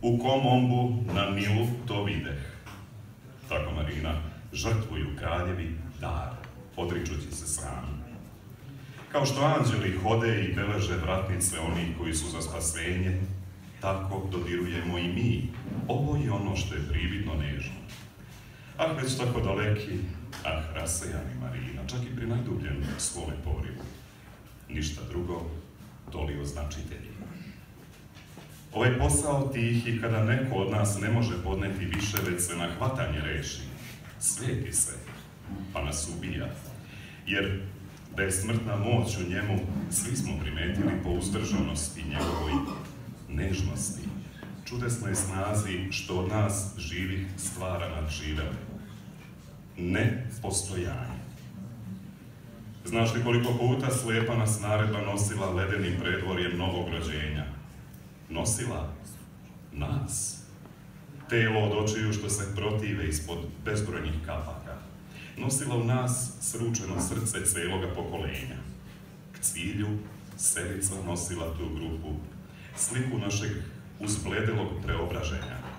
u kom ombu na Nilu to videh. Tako Marina žrtvuju kraljevi dar, odričući se srami. Kao što anđeli hode i beleže vratnice onih koji su za spasenje, tako dodirujemo i mi. Ovo je ono što je prividno nežno. Ah, već tako daleki, rasejani Marina, čak i pri najdubljem svome porivu. Ništa drugo, doli označitelji. Ovaj posao tihi, kada neko od nas ne može podneti više, već se na hvatanje reši, sveti se, pa nas ubija. Jer da je smrtna moć u njemu, svi smo primetili po uzdržanosti njegovoj nežnosti, čudesnoj snazi što od nas živih stvara nadživele. Ne postojanje. Znaš li koliko puta slijepa nas naredba nosila ledenim predvorjem novog rođenja? Nosila nas. Telo od očiju što se protive ispod bezbrojnih kapaka. Nosila u nas sručeno srce celoga pokolenja. K cilju Sevica nosila tu grupu, sliku našeg uzbledelog preobraženja.